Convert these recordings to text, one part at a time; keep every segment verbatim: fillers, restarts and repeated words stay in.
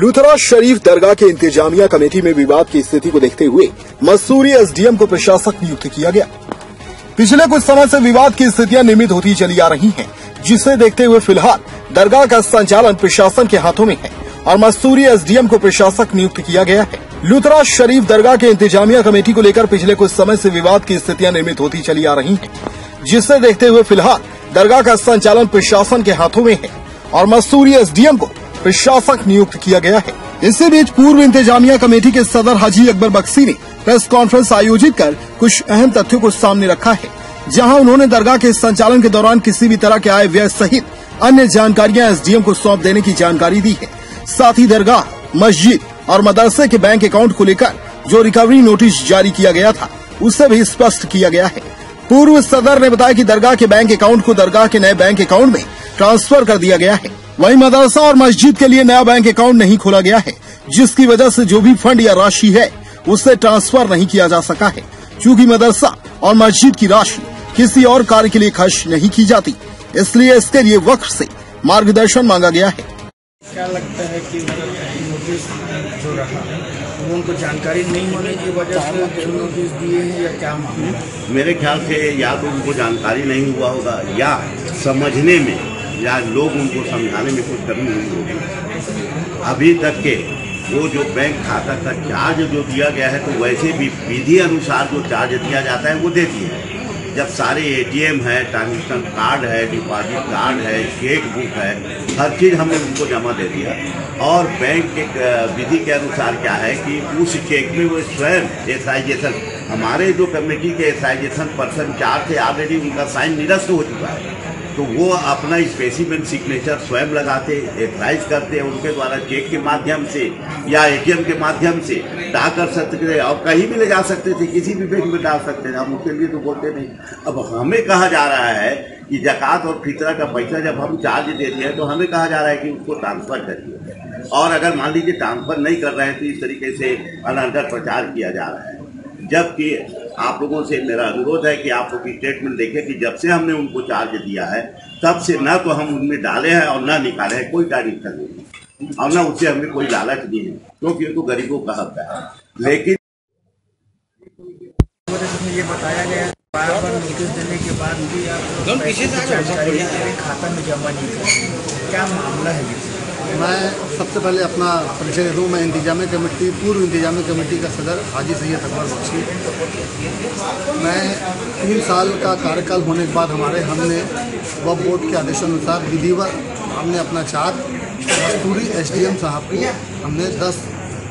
लुथरा शरीफ दरगाह के इंतजामिया कमेटी में विवाद की स्थिति को देखते हुए मसूरी एसडीएम को प्रशासक नियुक्त किया गया। पिछले कुछ समय से विवाद की स्थितियां निर्मित होती चली आ रही हैं, जिसे देखते हुए फिलहाल दरगाह का संचालन प्रशासन के हाथों में है और मसूरी एसडीएम को प्रशासक नियुक्त किया गया है। लुथरा शरीफ दरगाह के इंतजामिया कमेटी को लेकर पिछले कुछ समय से विवाद की स्थितियां निर्मित होती चली आ रही हैं, जिसे देखते हुए फिलहाल दरगाह का संचालन प्रशासन के हाथों में है और मसूरी एसडीएम को प्रशासक नियुक्त किया गया है। इसी बीच पूर्व इंतजामिया कमेटी के सदर हाजी अकबर बख्शी ने प्रेस कॉन्फ्रेंस आयोजित कर कुछ अहम तथ्यों को सामने रखा है, जहां उन्होंने दरगाह के संचालन के दौरान किसी भी तरह के आय व्यय सहित अन्य जानकारियां एसडीएम को सौंप देने की जानकारी दी है। साथ ही दरगाह, मस्जिद और मदरसे के बैंक अकाउंट को लेकर जो रिकवरी नोटिस जारी किया गया था, उसे भी स्पष्ट किया गया है। पूर्व सदर ने बताया कि दरगाह के बैंक अकाउंट को दरगाह के नए बैंक अकाउंट में ट्रांसफर कर दिया गया है। वहीं मदरसा और मस्जिद के लिए नया बैंक अकाउंट नहीं खोला गया है, जिसकी वजह से जो भी फंड या राशि है उसे ट्रांसफर नहीं किया जा सका है। चूँकि मदरसा और मस्जिद की राशि किसी और कार्य के लिए खर्च नहीं की जाती, इसलिए इसके लिए वक्फ से मार्गदर्शन मांगा गया है। क्या लगता है कि नोटिस जो रहा वो उनको जानकारी नहीं होने की वजह से नोटिस दिए हैं या क्या मामला? मेरे ख्याल से या तो उनको जानकारी नहीं हुआ होगा या समझने में या लोग उनको समझाने में कुछ कमी हुई होगी। अभी तक के वो जो बैंक खाता का चार्ज जो दिया गया है, तो वैसे भी विधि अनुसार जो चार्ज दिया जाता है वो दे दिया है। जब सारे एटीएम है, ट्रांजेक्शन कार्ड है, डिपॉजिट कार्ड है, चेक बुक है, हर चीज़ हमने उनको जमा दे दिया। और बैंक के विधि के अनुसार क्या है कि उस चेक में वो स्वयं एथराइजेशन, हमारे जो कमेटी के एथराइजेशन पर्सन चार थे, ऑलरेडी उनका साइन निरस्त हो चुका है, तो वो अपना स्पेसिमेन सिग्नेचर स्वयं लगाते, एथराइज करते, उनके द्वारा चेक के माध्यम से या एटीएम के माध्यम से डाक कर सकते थे और कहीं भी ले जा सकते थे, किसी भी बैंक में डाल सकते थे। हम उसके लिए तो बोलते नहीं। अब हमें कहा जा रहा है कि ज़कात और फितरा का पैसा जब हम चार्ज देते हैं तो हमें कहा जा रहा है कि उसको ट्रांसफर करिए, और अगर मान लीजिए ट्रांसफर नहीं कर रहे हैं तो इस तरीके से अनर्गल प्रचार किया जा रहा है। जबकि आप लोगों से मेरा अनुरोध है कि आप लोग स्टेटमेंट देखें कि जब से हमने उनको चार्ज दिया है तब से न तो हम उनमें डाले हैं और न निकाले हैं, कोई तारीफ नहीं है, और न उससे हमें कोई लालच नहीं है, क्योंकि उनको गरीबों का हक है। लेकिन ये बताया गया बार बार नोटिस देने के बाद भी आप खाता में जमा नहीं कर, क्या मामला है? मैं सबसे पहले अपना परिचय दे दूँ। मैं इंतजामिया कमेटी पूर्व इंतजामिया कमेटी का सदर हाजी सैयद अकबर बख्शी। मैं तीन साल का कार्यकाल होने के बाद हमारे हमने वक्फ बोर्ड के आदेशानुसार विधिवत हमने अपना चार्ज मसूरी एसडीएम साहब को हमने दस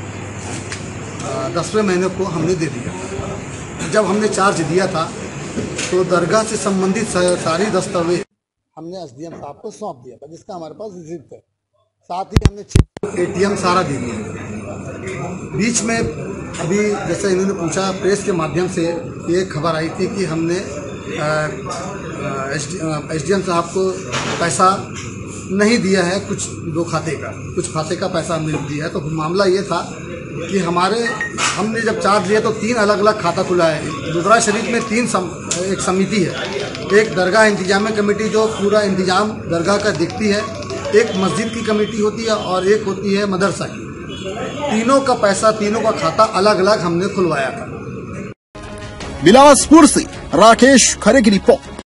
दसवें महीने को हमने दे दिया। जब हमने चार्ज दिया था तो दरगाह से संबंधित सारी दस्तावेज हमने एसडीएम साहब को सौंप दिया था, जिसका हमारे पास रिसिप्ट है। साथ ही हमने एटीएम सारा दे दिया। बीच में अभी जैसे इन्होंने पूछा, प्रेस के माध्यम से ये खबर आई थी कि हमने एसडीएम साहब को पैसा नहीं दिया है, कुछ दो खाते का कुछ खाते का पैसा मिल दिया है। तो मामला ये था कि हमारे हमने जब चार्ज लिया तो तीन अलग अलग खाता खुला है। लुथरा शरीफ में तीन सम, एक समिति है, एक दरगाह इंतजामिया कमेटी जो पूरा इंतजाम दरगाह का देखती है, एक मस्जिद की कमेटी होती है और एक होती है मदरसा की। तीनों का पैसा, तीनों का खाता अलग अलग हमने खुलवाया था। बिलासपुर से राकेश खरे की रिपोर्ट।